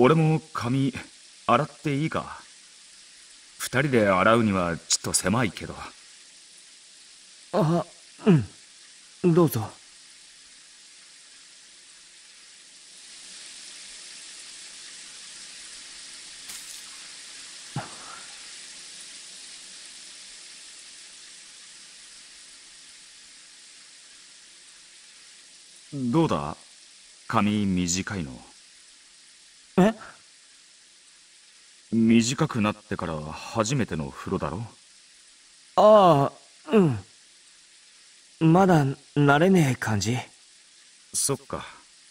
俺も髪洗っていいか？二人で洗うにはちょっと狭いけど。 あ、うん、どうぞ。 どうだ、髪短いの？ え、 短くなってから初めての風呂だろ？ ああ、まだ慣れねえ感じ。 そっか。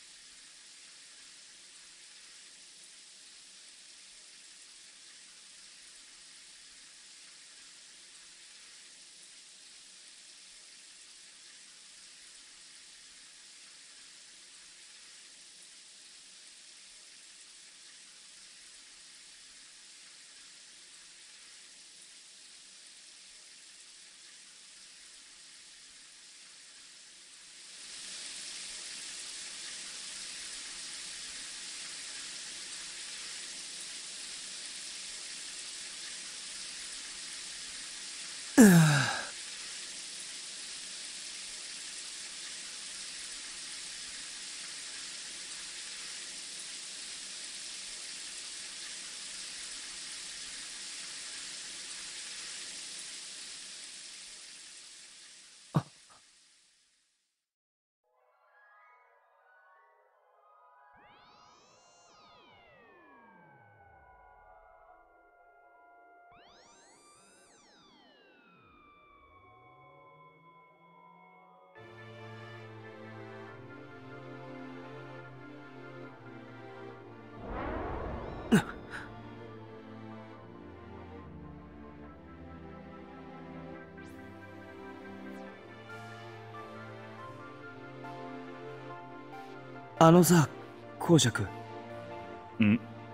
あのさ、公爵。 ん？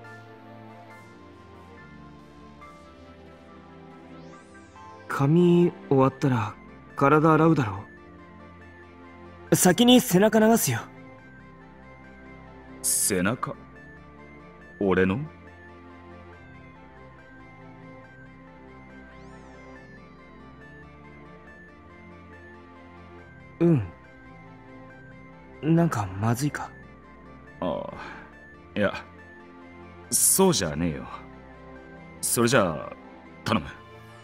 髪終わったら体洗うだろう。先に背中流すよ。 背中？俺の？ うん。なんかまずいか？ ああ、いや、そうじゃねえよ。それじゃあ、頼む。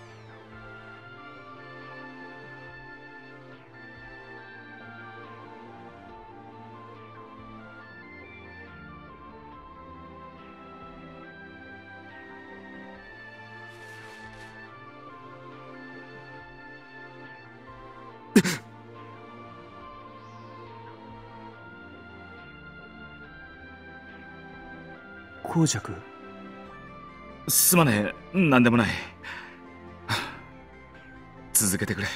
公爵。 すまねえ、なんでもない。続けてくれ。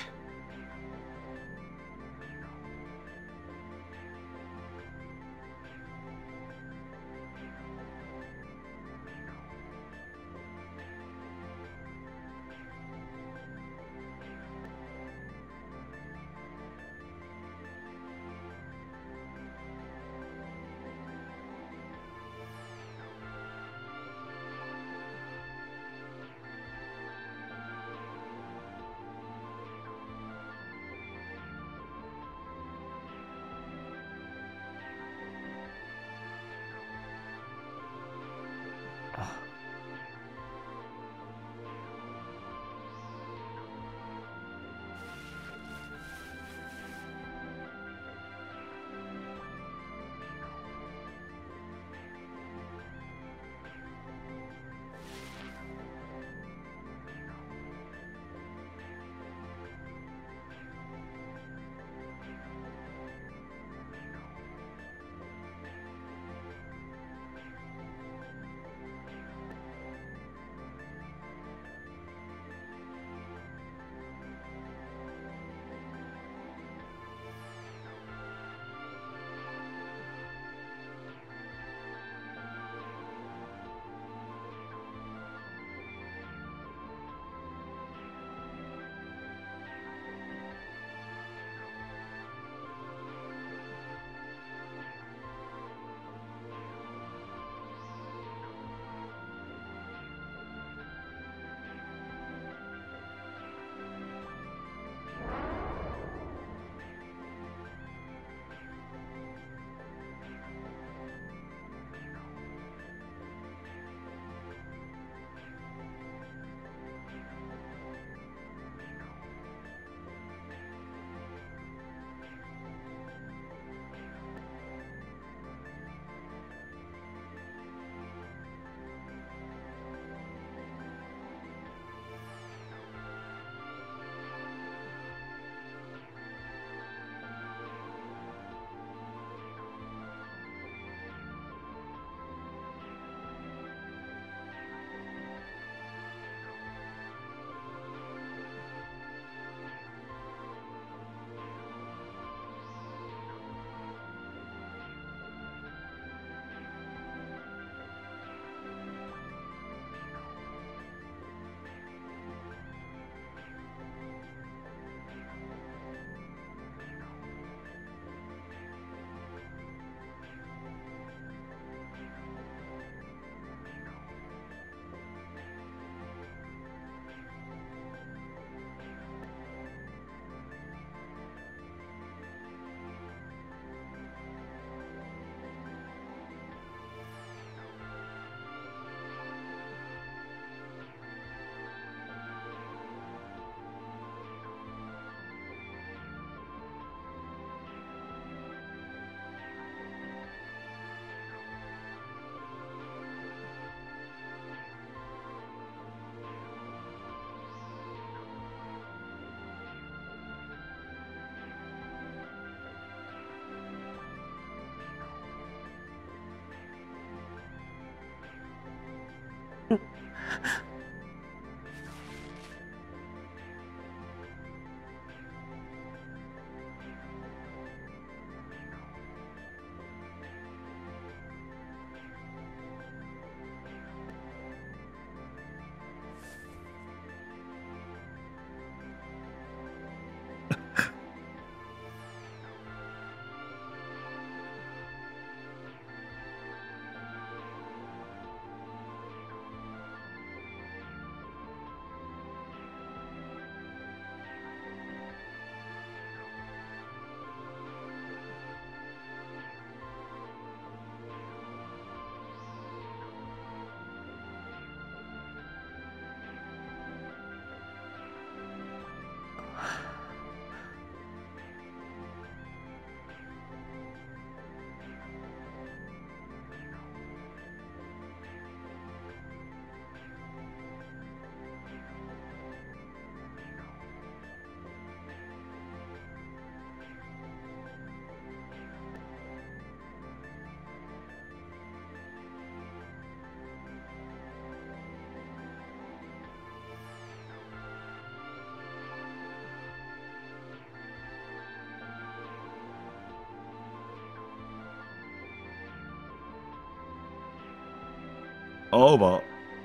青葉。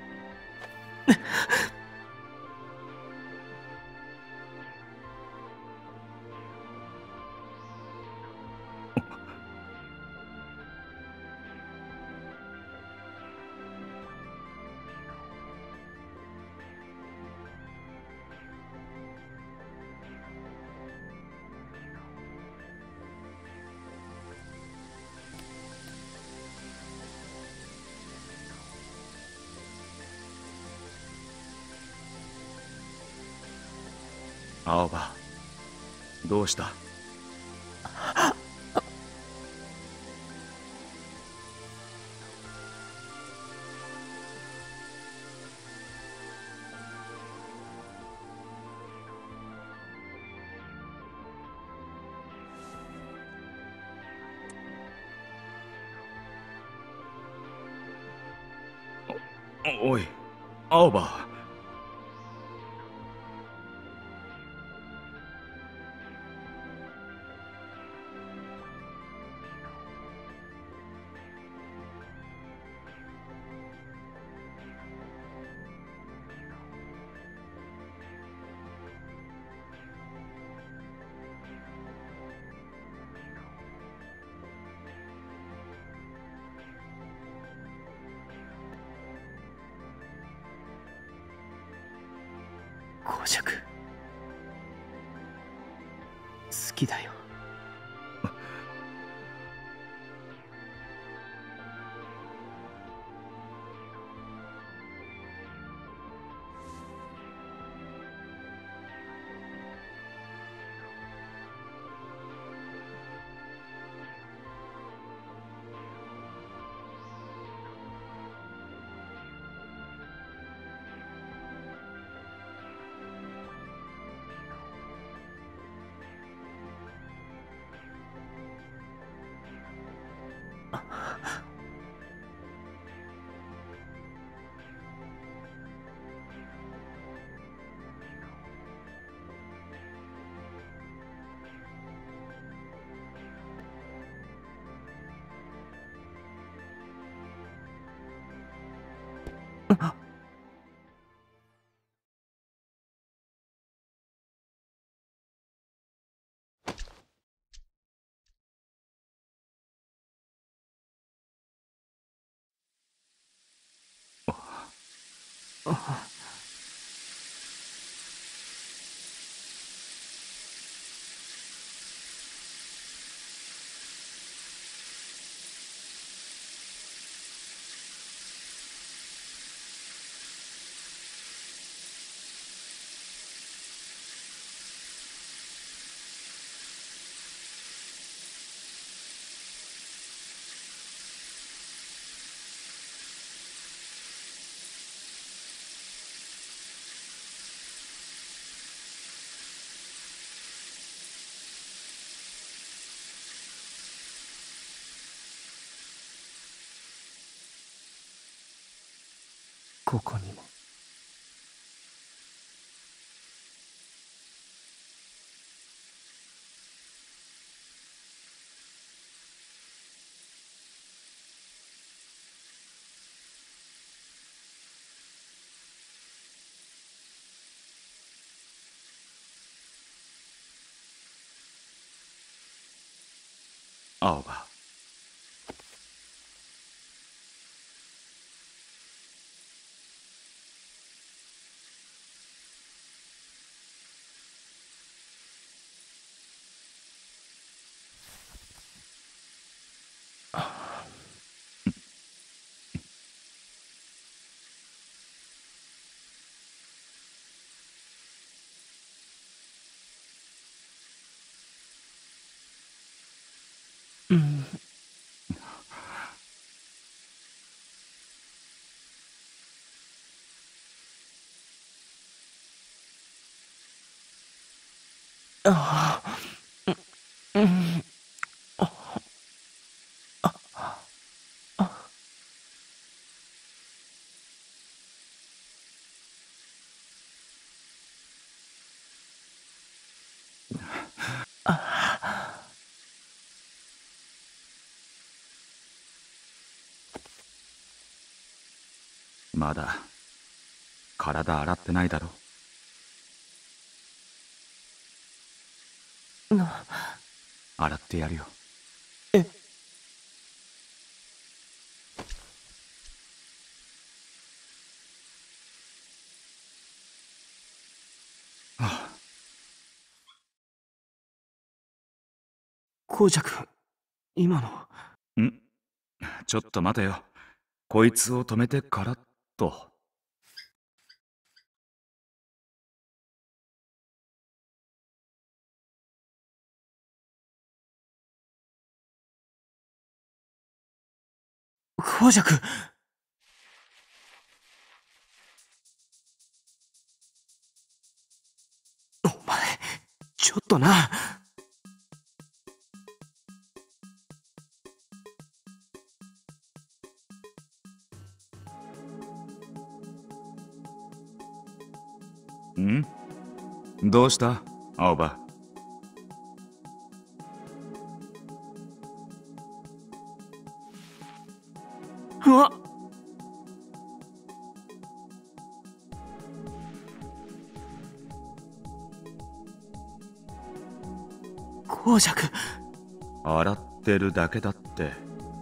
青葉、どうした？おい、青葉。 公爵、好きだよ。ここにも。 青葉。 うん。ああ、うん。 まだ体洗ってないだろ。洗ってやるよ。 え、紅雀、今の。 ん？ちょっと待てよ。こいつを止めてからっと。 紅雀。お前、ちょっとな。 ん？どうした青葉。 うわっ。紅雀。 洗ってるだけだって。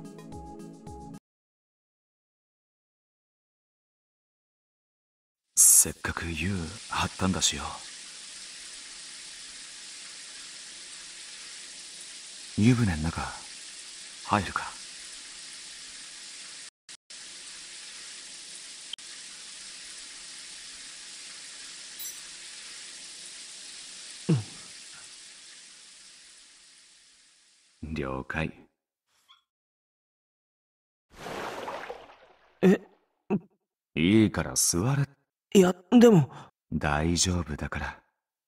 せっかく湯張ったんだしよ。湯船の中入るか。了解。 え、 いいから座れ。 いや、でも。 大丈夫だから。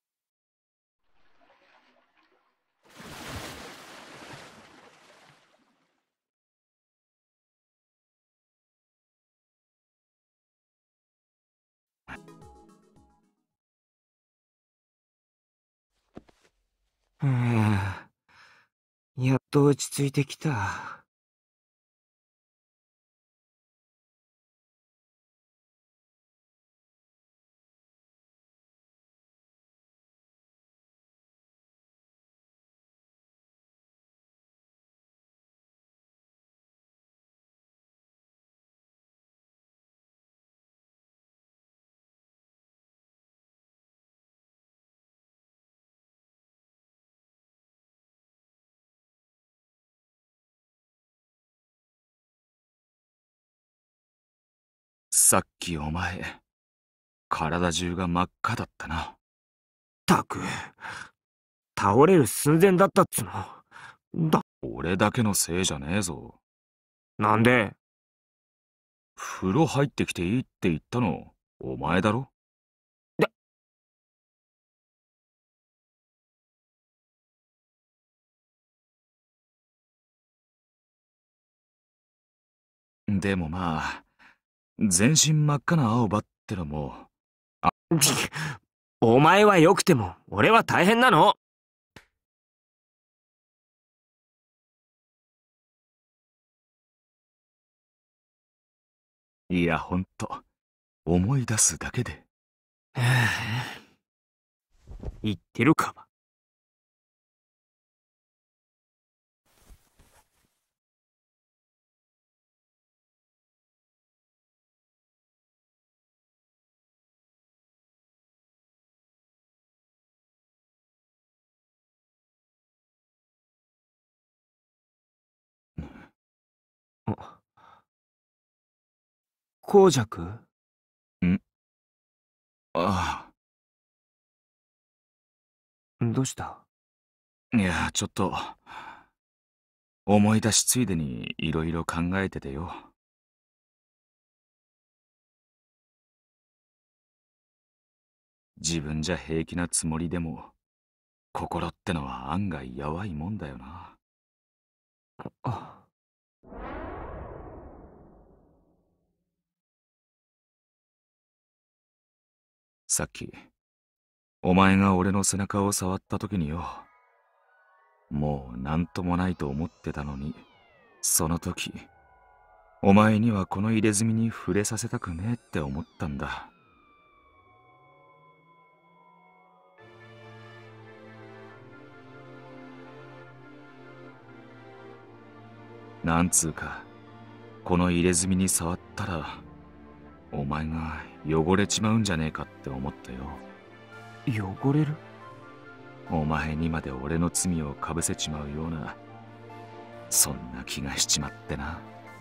やっと落ち着いてきた。 さっきお前、体中が真っ赤だったな。 たく、倒れる寸前だったっつの。 俺だけのせいじゃねえぞ。 なんで？ 風呂入ってきていいって言ったのお前だろ。でもまあ、全身真っ赤な青葉ってのも。 お前は良くても俺は大変なの。 いやほんと、思い出すだけで。 言ってるか。紅雀？ ん？あどうした？ あ、いやちょっと思い出しついでにいろいろ考えててよ。自分じゃ平気なつもりでも心ってのは案外やわいもんだよな。 あ、 さっきお前が俺の背中を触った時によ、もうなんともないと思ってたのに、その時お前にはこの入れ墨に触れさせたくねえって思ったんだ。なんつうか、この入れ墨に触ったらお前が汚れちまうんじゃねえかって思ったよ。 汚れる？ お前にまで俺の罪をかぶせちまうような、そんな気がしちまってな。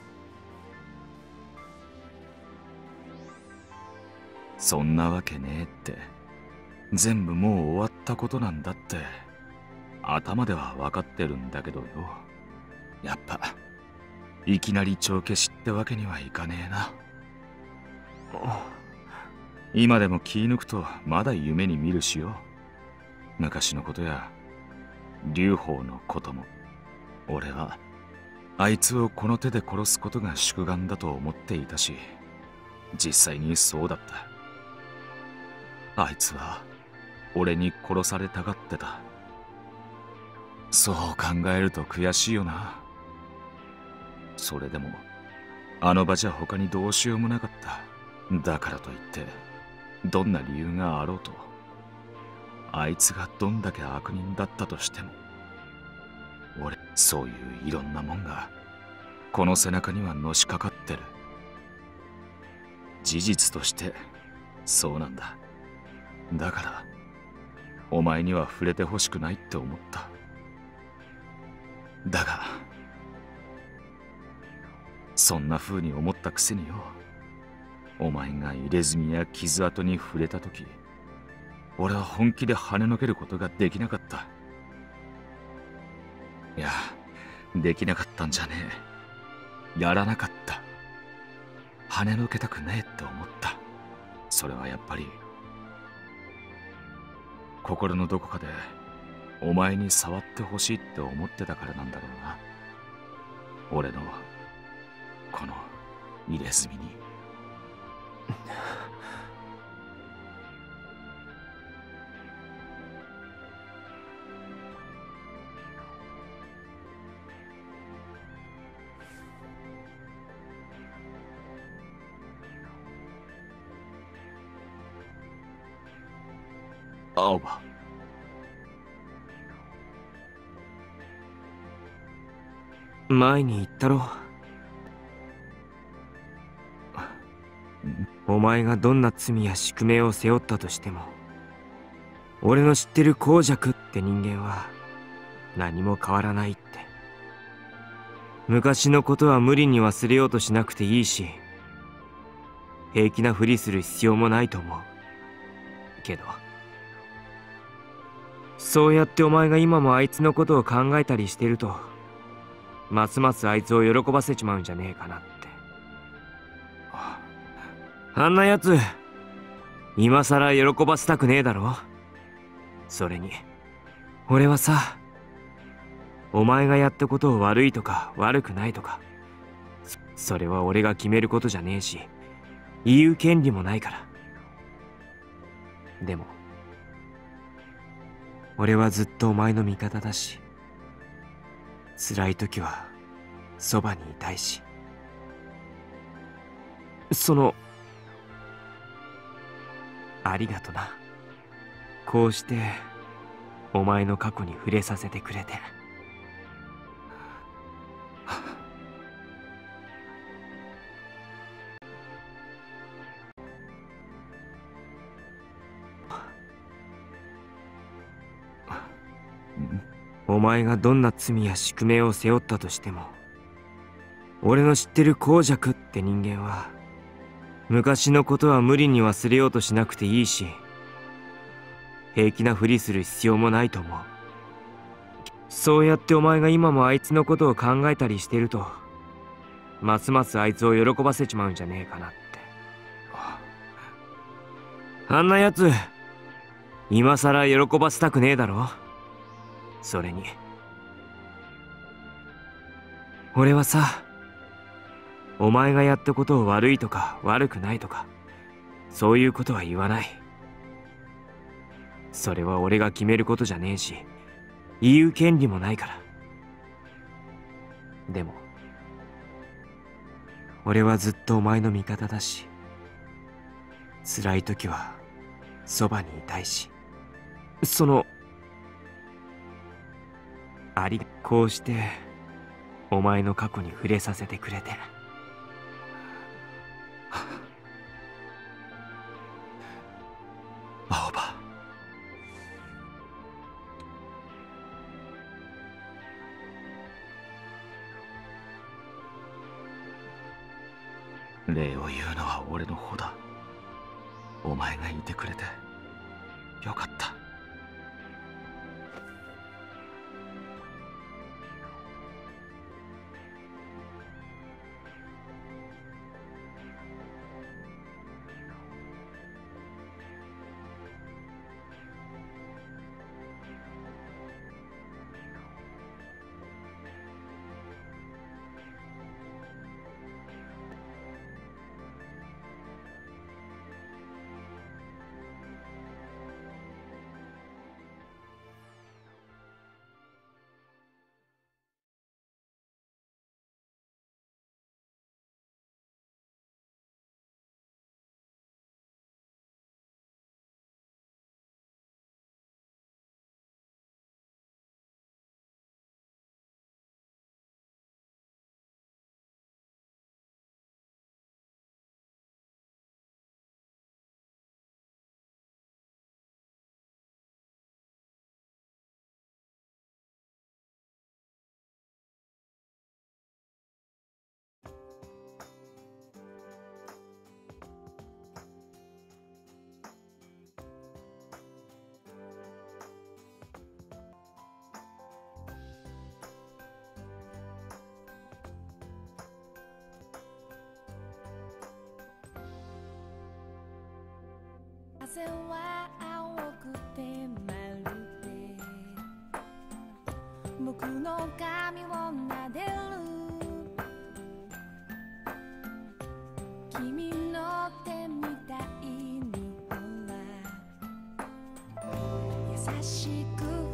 そんなわけねえって、全部もう終わったことなんだって頭では分かってるんだけどよ。やっぱいきなり帳消しってわけにはいかねえな。今でも気抜くとまだ夢に見るしよ。昔のことや劉邦のことも。俺はあいつをこの手で殺すことが宿願だと思っていたし、実際にそうだった。あいつは俺に殺されたがってた。そう考えると悔しいよな。それでもあの場じゃ他にどうしようもなかった。だからといってどんな理由があろうと、あいつがどんだけ悪人だったとしても、俺、そういういろんなもんがこの背中にはのしかかってる。事実としてそうなんだ。だからお前には触れてほしくないって思った。だがそんな風に思ったくせによ、お前が入れ墨や傷跡に触れた時、俺は本気で跳ねのけることができなかった。いや、できなかったんじゃねえ。やらなかった。跳ねのけたくねえって思った。それはやっぱり心のどこかでお前に触ってほしいって思ってたからなんだろうな。俺のこの入れ墨に。青葉、 前に言ったろ。お前がどんな罪や宿命を背負ったとしても、俺の知ってる孔雀って人間は何も変わらないって。昔のことは無理に忘れようとしなくていいし、平気なふりする必要もないと思うけど、そうやってお前が今もあいつのことを考えたりしてると、ますますあいつを喜ばせちまうんじゃねえかなって。あんなやつ今さら喜ばせたくねえだろ。それに俺はさ、お前がやったことを悪いとか悪くないとか、それは俺が決めることじゃねえし、言う権利もないから。でも俺はずっとお前の味方だし、辛い時はそばにいたいし、ありがとな。こうしてお前の過去に触れさせてくれて。お前がどんな罪や宿命を背負ったとしても、俺の知ってる孔雀って人間は昔のことは無理に忘れようとしなくていいし、平気なふりする必要もないと思う。そうやってお前が今もあいつのことを考えたりしてると、ますますあいつを喜ばせちまうんじゃねえかなって。あんなやつ今さら喜ばせたくねえだろ。それに俺はさ、お前がやったことを悪いとか悪くないとか、そういうことは言わない。それは俺が決めることじゃねえし、言う権利もないから。でも俺はずっとお前の味方だし、辛い時はそばにいたいし、こうしてお前の過去に触れさせてくれて。 青葉、礼を言うのは俺の方だ。お前がいてくれてよかった。 風は青くてまるで僕の髪を撫でる。君の手みたいにほら優しく